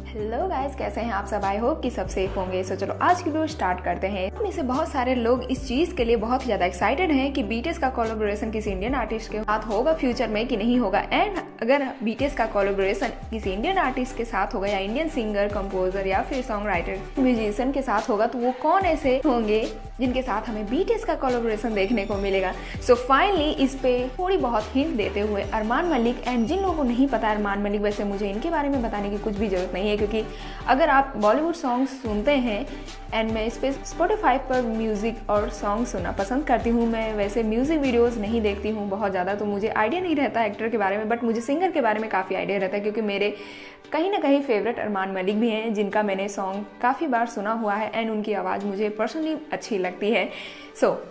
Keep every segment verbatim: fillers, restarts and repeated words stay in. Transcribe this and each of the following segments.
Hello guys, कैसे हैं आप सब। आई होप कि सब सेफ होंगे। सो चलो आज की वीडियो स्टार्ट करते हैं। में से बहुत सारे लोग इस चीज के लिए बहुत ज्यादा एक्साइटेड हैं कि बीटीएस का कोलैबोरेशन किसी इंडियन आर्टिस्ट के साथ होगा फ्यूचर में कि नहीं होगा। एंड अगर बीटीएस का कोलैबोरेशन किसी इंडियन आर्टिस्ट के साथ होगा या इंडियन सिंगर, कंपोजर या फिर सॉन्ग राइटर, म्यूजिशियन के साथ होगा, तो वो कौन ऐसे होंगे जिनके साथ हमें बीटीएस का कोलैबोरेशन देखने को मिलेगा। सो फाइनली इस पे थोड़ी बहुत हिंट देते हुए अरमान मलिक, एंड जिन लोगों को नहीं पता अरमान मलिक, वैसे मुझे इनके बारे में बताने की कुछ भी जरूरत नहीं है, क्योंकि अगर आप बॉलीवुड सॉन्ग सुनते हैं, एंड मैं इस पे स्पॉटिफाई पर म्यूज़िक और सॉन्ग सुनना पसंद करती हूँ। मैं वैसे म्यूज़िक वीडियोस नहीं देखती हूँ बहुत ज़्यादा, तो मुझे आइडिया नहीं रहता एक्टर के बारे में, बट मुझे सिंगर के बारे में काफ़ी आइडिया रहता है, क्योंकि मेरे कहीं ना कहीं फेवरेट अरमान मलिक भी हैं, जिनका मैंने सॉन्ग काफ़ी बार सुना हुआ है एंड उनकी आवाज़ मुझे पर्सनली अच्छी लगती है। So so,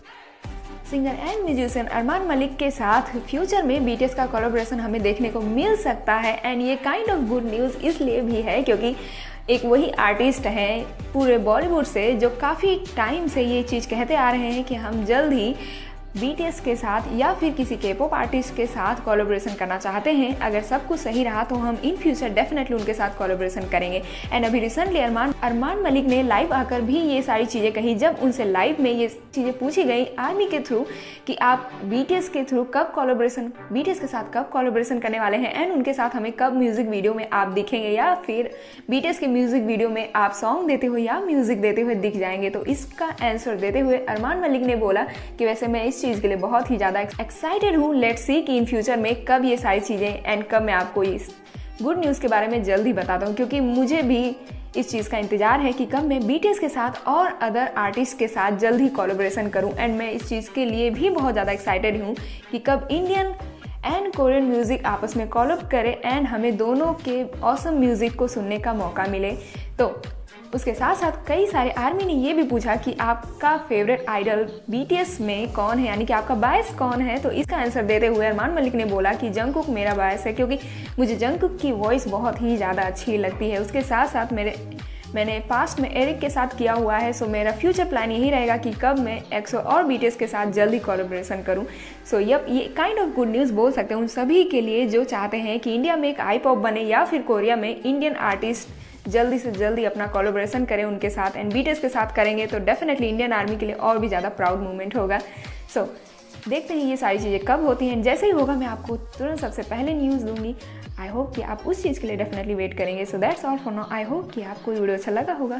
singer and musician Armaan Malik के साथ फ्यूचर में बीटीएस का कोलैबोरेशन हमें देखने को मिल सकता है। एंड ये काइंड ऑफ गुड न्यूज़ इसलिए भी है क्योंकि एक वही आर्टिस्ट हैं पूरे बॉलीवुड से जो काफ़ी टाइम से ये चीज़ कहते आ रहे हैं कि हम जल्द ही बीटीएस के साथ या फिर किसी के पॉप आर्टिस्ट के साथ कोलैबोरेशन करना चाहते हैं। अगर सब कुछ सही रहा तो हम इन फ्यूचर डेफिनेटली उनके साथ कोलैबोरेशन करेंगे। एंड अभी रिसेंटली अरमान अरमान मलिक ने लाइव आकर भी ये सारी चीज़ें कही, जब उनसे लाइव में ये चीज़ें पूछी गई आर्मी के थ्रू कि आप बीटीएस के थ्रू कब कोलैबोरेशन बीटीएस के साथ कब कोलैबोरेशन करने वाले हैं, एंड उनके साथ हमें कब म्यूजिक वीडियो में आप दिखेंगे या फिर बीटीएस के म्यूजिक वीडियो में आप सॉन्ग देते हुए या म्यूजिक देते हुए दिख जाएंगे। तो इसका आंसर देते हुए अरमान मलिक ने बोला कि वैसे मैं इस चीज़ के लिए बहुत ही ज़्यादा एक्साइटेड हूँ। लेट्स सी कि इन फ्यूचर में कब ये सारी चीज़ें एंड कब मैं आपको इस गुड न्यूज़ के बारे में जल्द ही बताता हूँ, क्योंकि मुझे भी इस चीज़ का इंतजार है कि कब मैं बीटीएस के साथ और अदर आर्टिस्ट के साथ जल्द ही कोलैबोरेशन करूँ। एंड मैं इस चीज़ के लिए भी बहुत ज़्यादा एक्साइटेड हूँ कि कब इंडियन एंड कोरियन म्यूज़िक आपस में कोलैब करे एंड हमें दोनों के ऑसम म्यूज़िक को सुनने का मौका मिले। तो उसके साथ साथ कई सारे आर्मी ने ये भी पूछा कि आपका फेवरेट आइडल बीटीएस में कौन है, यानी कि आपका बायस कौन है। तो इसका आंसर देते हुए अरमान मलिक ने बोला कि जंगकुक मेरा बायस है, क्योंकि मुझे जंगकुक की वॉइस बहुत ही ज़्यादा अच्छी लगती है। उसके साथ साथ मेरे मैंने पास्ट में एरिक के साथ किया हुआ है। सो मेरा फ्यूचर प्लान यही रहेगा कि कब मैं एक्सो और बीटीएस के साथ जल्दी कोलैबोरेशन करूं। सो यप ये काइंड ऑफ गुड न्यूज़ बोल सकते हैं उन सभी के लिए जो चाहते हैं कि इंडिया में एक आई पॉप बने या फिर कोरिया में इंडियन आर्टिस्ट जल्दी से जल्दी अपना कोलैबोरेशन करें उनके साथ, एंड बीटीएस के साथ करेंगे तो डेफिनेटली इंडियन आर्मी के लिए और भी ज़्यादा प्राउड मोमेंट होगा। सो so, देखते हैं ये सारी चीज़ें कब होती हैं। जैसे ही होगा मैं आपको तुरंत सबसे पहले न्यूज़ दूंगी। आई होप कि आप उस चीज़ के लिए डेफिनेटली वेट करेंगे। So that's all for now. I hope कि आपको ये वीडियो अच्छा लगा होगा,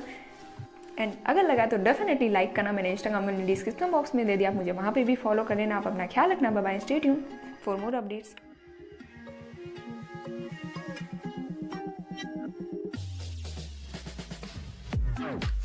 एंड अगर लगा तो डेफिनेटली लाइक करना। मैंने इंस्टाग्राम में डिस्क्रिप्शन बॉक्स में दे दिया, आप मुझे वहाँ पे भी फॉलो कर लेना। आप अपना ख्याल रखना। Bye bye, stay tuned for more updates. Oh.